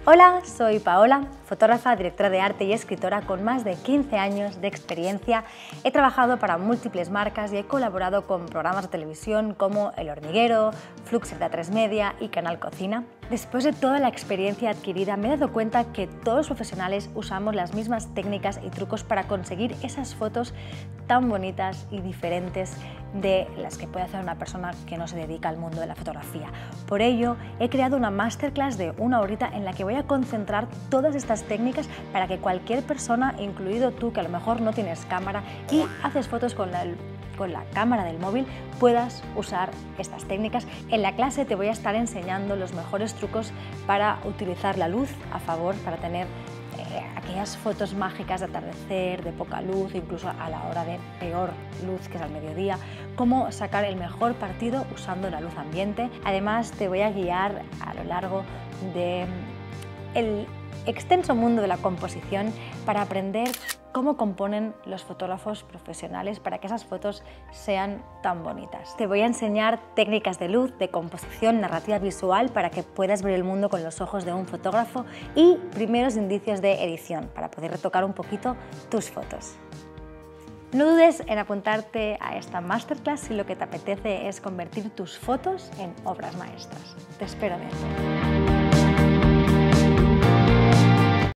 Hola, soy Paola, fotógrafa, directora de arte y escritora con más de 15 años de experiencia. He trabajado para múltiples marcas y he colaborado con programas de televisión como El Hormiguero, Flux de A3 Media y Canal Cocina. Después de toda la experiencia adquirida me he dado cuenta que todos los profesionales usamos las mismas técnicas y trucos para conseguir esas fotos tan bonitas y diferentes de las que puede hacer una persona que no se dedica al mundo de la fotografía. Por ello, he creado una masterclass de una horita en la que voy a concentrar todas estas técnicas para que cualquier persona, incluido tú que a lo mejor no tienes cámara y haces fotos con la cámara del móvil, puedas usar estas técnicas. En la clase te voy a estar enseñando los mejores trucos para utilizar la luz a favor, para tener aquellas fotos mágicas de atardecer, de poca luz, incluso a la hora de peor luz, que es al mediodía, cómo sacar el mejor partido usando la luz ambiente. Además, te voy a guiar a lo largo del extenso mundo de la composición para aprender cómo componen los fotógrafos profesionales para que esas fotos sean tan bonitas. Te voy a enseñar técnicas de luz, de composición, narrativa visual para que puedas ver el mundo con los ojos de un fotógrafo y primeros indicios de edición para poder retocar un poquito tus fotos. No dudes en apuntarte a esta masterclass si lo que te apetece es convertir tus fotos en obras maestras. Te espero dentro.